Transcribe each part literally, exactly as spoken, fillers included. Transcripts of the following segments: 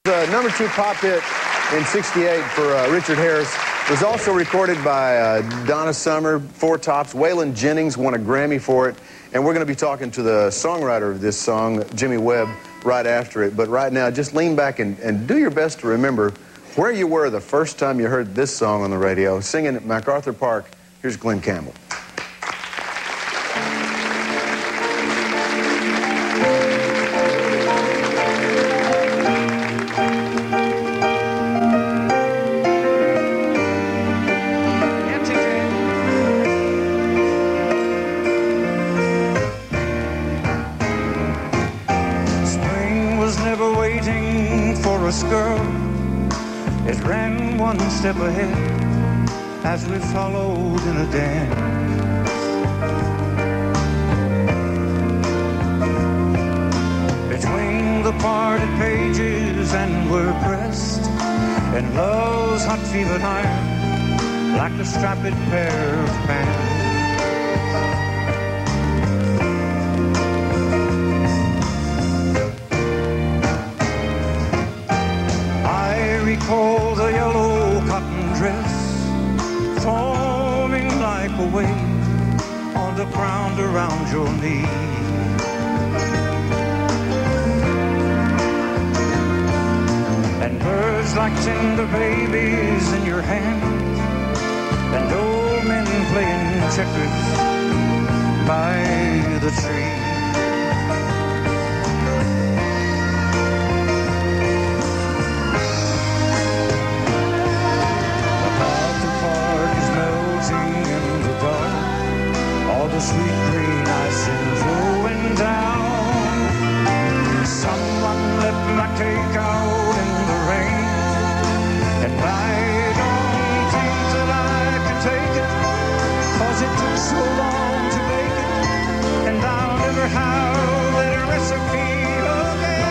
The number two pop hit in sixty-eight for uh, Richard Harris. It was also recorded by uh, Donna Summer, Four Tops. Waylon Jennings won a Grammy for it. And we're going to be talking to the songwriter of this song, Jimmy Webb, right after it. But right now, just lean back and, and do your best to remember where you were the first time you heard this song on the radio. Singing at MacArthur Park, here's Glenn Campbell. Girl, it ran one step ahead as we followed in a dance. Between the parted pages and we're pressed in love's hot fevered iron like a strapped pair of pants. Recall the yellow cotton dress foaming like a wave on the ground around your knee. And birds like tender babies in your hand, and old men playing checkers by the tree. The sweet green icing flowing down. Someone left my cake out in the rain, and I don't think that I can take it, 'cause it took so long to make it, and I'll never have that recipe again.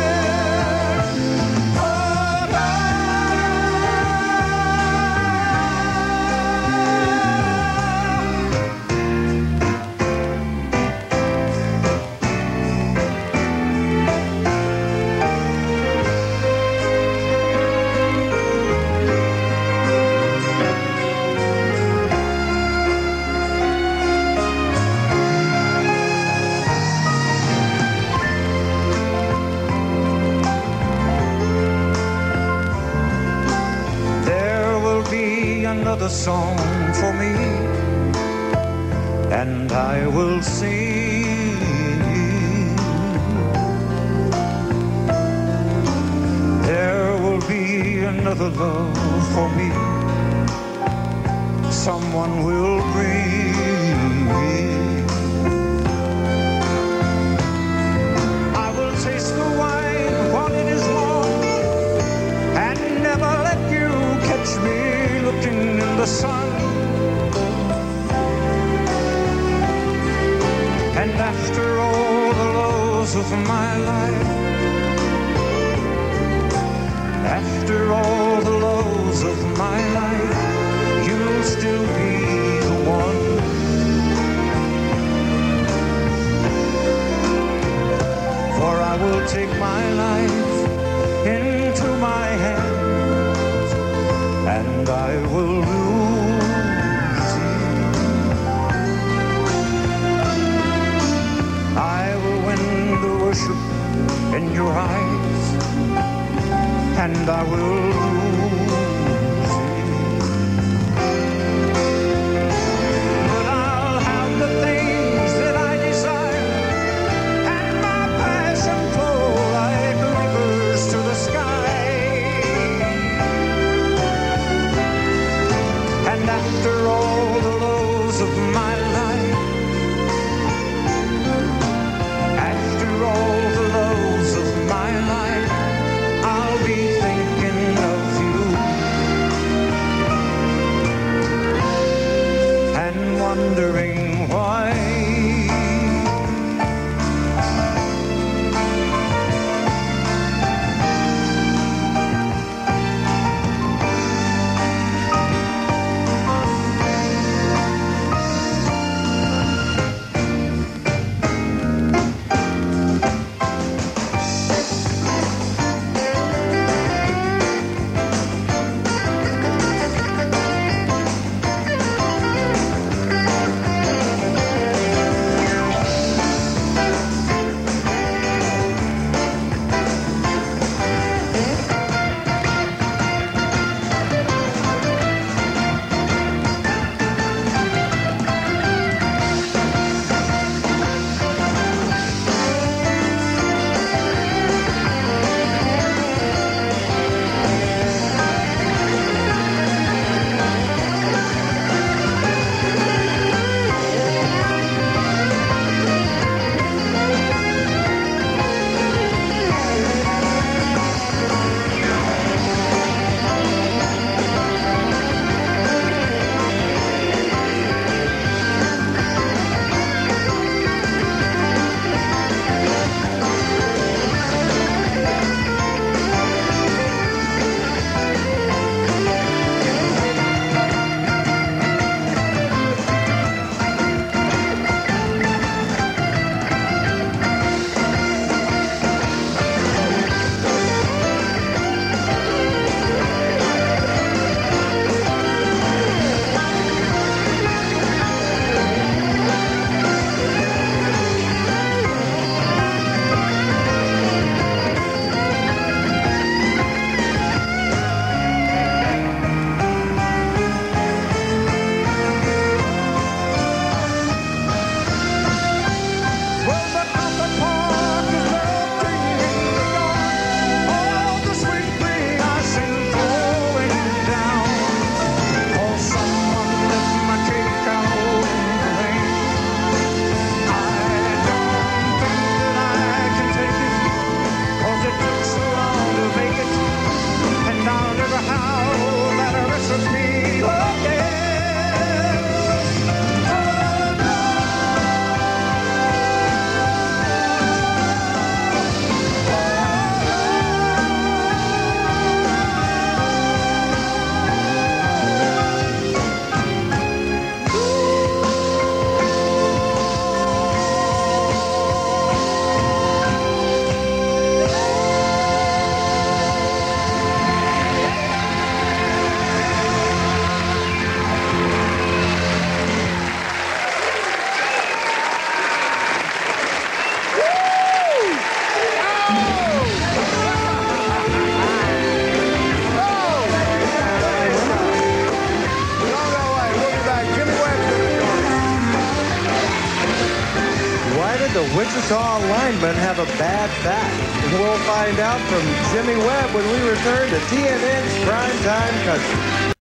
Oh, no. Another song for me, and I will sing. There will be another love for me, someone will bring. I will taste the wine while it is warm, and never let you catch me looking in the sun. And after all the lows of my life, after all the lows of my life, you'll still be the one. For I will take my life into my hands, and I will lose you. I will win the worship in your eyes, and I will lose you. But I'll have the things that I desire, and my passion flow like rivers to the sky. And after all the lows of my life, after all the lows of my life, I'll be thinking of you. the Wichita linemen have a bad back? We'll find out from Jimmy Webb when we return to T N N's Primetime Country.